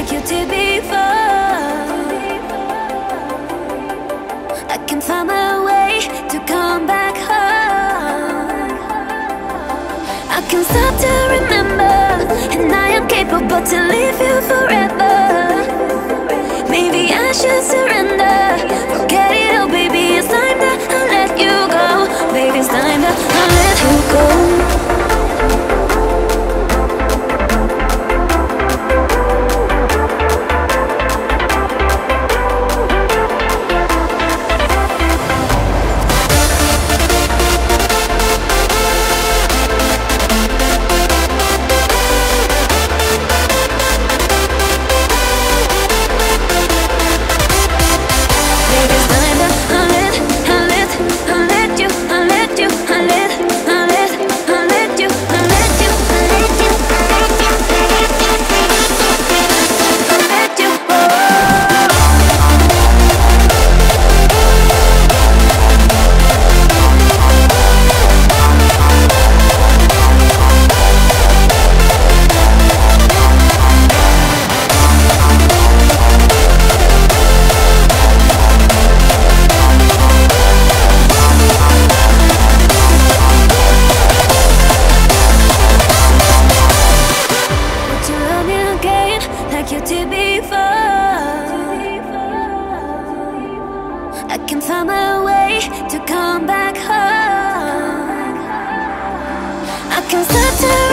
like you did before. I can find my way to come back home. I can stop to remember, and I am capable to leave you forever. Maybe I should surrender. Forget it all, baby, it's time that I let you go. Baby, it's time that I let you go. Like you did before. I can find my way to come back home. I can start to